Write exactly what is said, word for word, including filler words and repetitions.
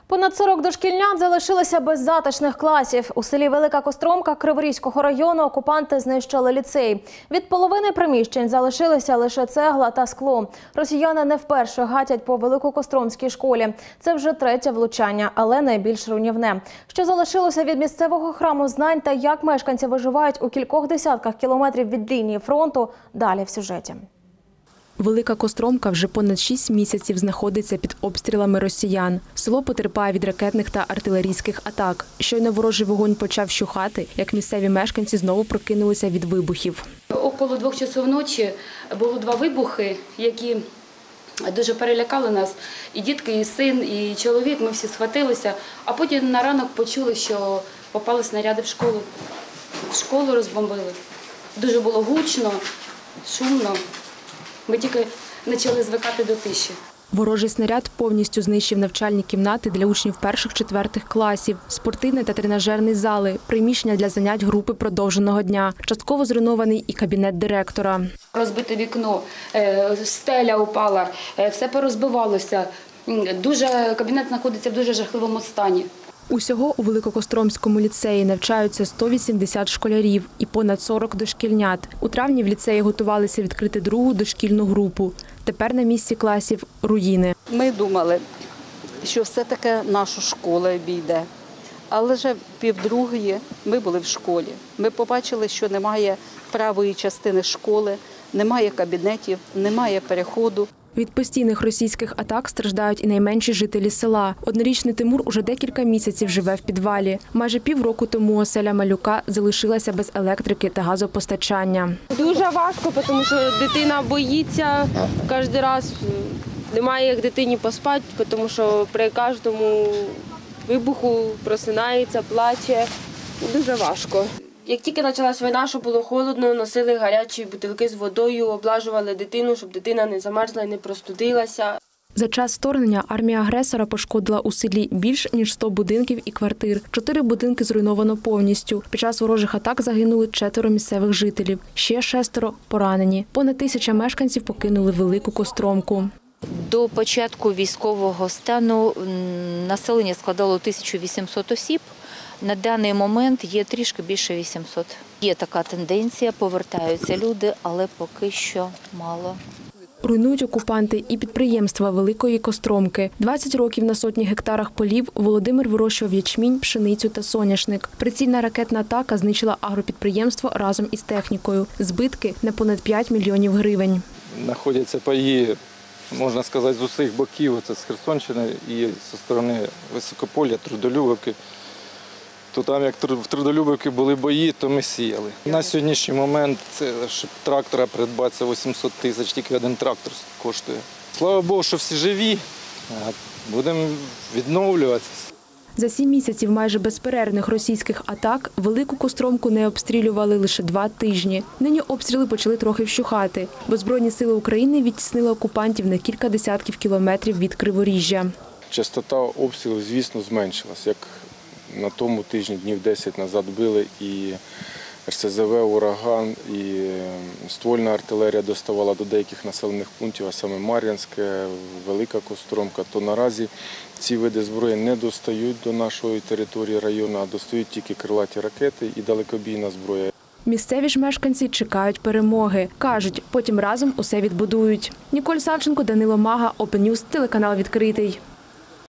Понад сорок дошкільнят залишилися без затишних класів. У селі Велика Костромка Криворізького району окупанти знищили ліцей. Від половини приміщень залишилися лише цегла та скло. Росіяни не вперше гатять по Великокостромській школі. Це вже третє влучання, але найбільш руйнівне. Що залишилося від місцевого храму знань та як мешканці виживають у кількох десятках кілометрів від лінії фронту – далі в сюжеті. Велика Костромка вже понад шість місяців знаходиться під обстрілами росіян. Село потерпає від ракетних та артилерійських атак. Щойно ворожий вогонь почав вщухати, як місцеві мешканці знову прокинулися від вибухів. Около двох часов ночі було два вибухи, які дуже перелякали нас. І дітки, і син, і чоловік, ми всі схватилися. А потім на ранок почули, що попали снаряди в школу. Школу розбомбили. Дуже було гучно, шумно. Ми тільки почали звикати до тиші. Ворожий снаряд повністю знищив навчальні кімнати для учнів перших-четвертих класів, спортивний та тренажерний зали, приміщення для занять групи продовженого дня. Частково зруйнований і кабінет директора. Розбите вікно, стеля упала, все порозбивалося. Дуже, кабінет знаходиться в дуже жахливому стані. Усього у Великокостромському ліцеї навчаються сто вісімдесят школярів і понад сорок дошкільнят. У травні в ліцеї готувалися відкрити другу дошкільну групу. Тепер на місці класів – руїни. Ми думали, що все-таки нашу школу обійде. Але вже півдругої ми були в школі. Ми побачили, що немає правої частини школи, немає кабінетів, немає переходу. Від постійних російських атак страждають і найменші жителі села. Однорічний Тимур уже декілька місяців живе в підвалі. Майже півроку тому оселя малюка залишилася без електрики та газопостачання. Дуже важко, тому що дитина боїться кожен раз. Немає як дитині поспати, тому що при кожному вибуху просинається, плаче. Дуже важко. Як тільки почалась війна, що було холодно, носили гарячі бутилки з водою, облажували дитину, щоб дитина не замерзла і не простудилася. За час вторгнення армія агресора пошкодила у селі більш ніж сто будинків і квартир. Чотири будинки зруйновано повністю. Під час ворожих атак загинули четверо місцевих жителів. Ще шестеро поранені. Понад тисяча мешканців покинули Велику Костромку. До початку військового стану населення складало тисячу вісімсот осіб. На даний момент є трішки більше вісімсот. Є така тенденція, повертаються люди, але поки що мало. Руйнують окупанти і підприємства Великої Костромки. двадцять років на сотні гектарах полів Володимир вирощував ячмінь, пшеницю та соняшник. Прицільна ракетна атака знищила агропідприємство разом із технікою. Збитки на понад п'ять мільйонів гривень. Знаходяться паї, можна сказати, з усіх боків. Це з Херсонщини і зі сторони Високополя, Трудолюбівки. То там, як в Трудолюбівці були бої, то ми сіяли. На сьогоднішній момент, це, щоб трактора придбати, це вісімсот тисяч, тільки один трактор коштує. Слава Богу, що всі живі, будемо відновлюватися. За сім місяців майже безперервних російських атак Велику Костромку не обстрілювали лише два тижні. Нині обстріли почали трохи вщухати, бо Збройні сили України відтіснили окупантів на кілька десятків кілометрів від Криворіжжя. Частота обстрілів, звісно, зменшилась. Як на тому тижні, днів десять назад били і ер ес зе ве, ураган, і ствольна артилерія доставала до деяких населених пунктів, а саме Мар'янське, Велика Костромка, то наразі ці види зброї не достають до нашої території району, а достають тільки крилаті ракети і далекобійна зброя. Місцеві ж мешканці чекають перемоги. Кажуть, потім разом усе відбудують. Ніколь Савченко, Данило Мага, Open News, телеканал «Відкритий».